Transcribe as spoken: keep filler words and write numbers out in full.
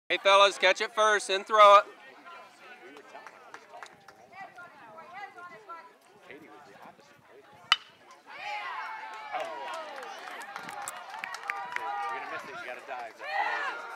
Hey fellas, catch it first and throw it. You're gonna miss it. You gotta dive.